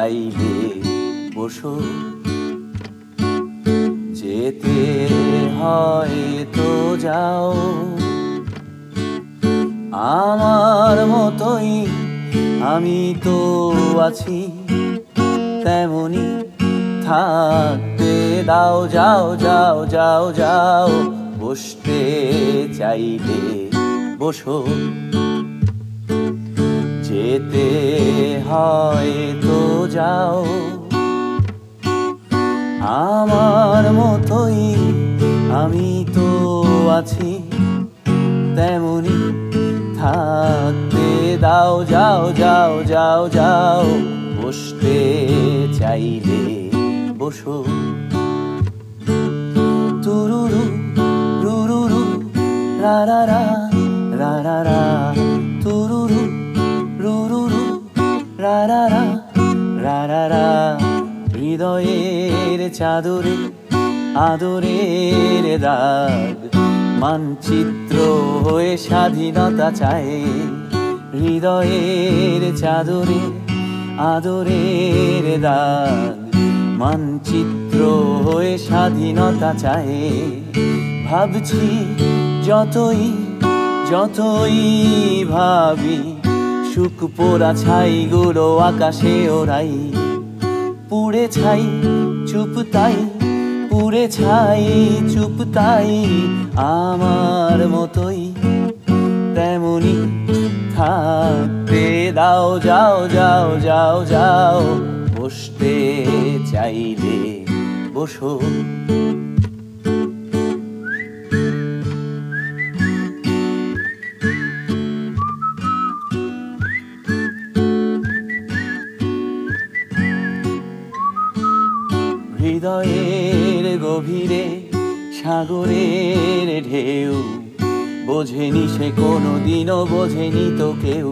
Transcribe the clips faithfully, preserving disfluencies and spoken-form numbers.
চাইলে বসো, যেতে হয়তো যাও। আমার মতোই আমি তো আছি, তেমনি থাকতে দাও। যাও যাও যাও যাও, বসতে চাইলে বসো, যেতে হয়তো যাও। আমার মতোই আমি তো আছি, তেমনি থাকতে দাও। যাও যাও যাও যাও, বসতে চাইলে বসো। তুরুরু রুরুরু রা রা রা রা রা রা, তুরুরু রুরুরু রা রা রা রা রা রা। হৃদয়ের চাদরে আদরের দাগ, মানচিত্র হয়ে স্বাধীনতা চায়। হৃদয়ের চাদরে আদরের দাগ, মানচিত্র হয়ে স্বাধীনতা চায়। ভাবছি যতই যতই ভাবি, সুখ পোড়া ছাইগুলো আকাশে ওড়াই। পুড়ে ছাই চুপ তাই, পুড়ে ছাই চুপ তাই। আমার মতোই তেমনি থাকতে দাও। যাও যাও যাও যাও, বসতে চাইলে বসো। হৃদয়ের গভীরে সাগরের ঢেউ, বোঝেনি সে কোনো দিনও, বোঝেনি তো কেউ।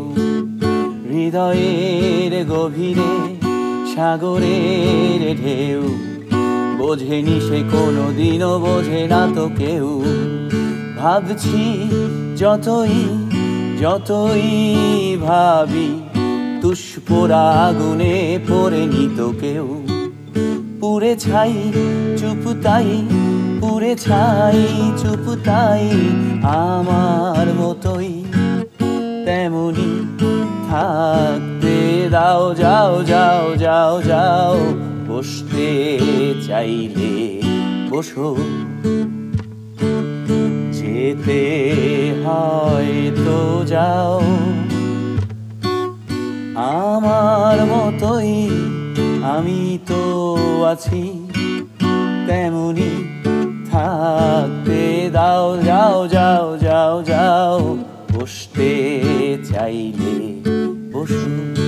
হৃদয়ের গভীরে সাগরের ঢেউ, বোঝেনি সে কোনো দিনও, বোঝে না তো কেউ। ভাবছি যতই যতই ভাবি, তুষ্পোড়া আগুনে পড়েনি তো কেউ। পুড়ে ছাই চুপ তাই, পুড়ে ছাই চুপ তাই। আমার মতোই তেমনি থাকতে দাও। যাও যাও যাও যাও, বসতে চাইলে বসো, যেতে হয়তো যাও। আমার মতোই আমি তো আছি, তেমনি থাকতে দাও। যাও যাও যাও যাও, বসতে চাইলে বসো।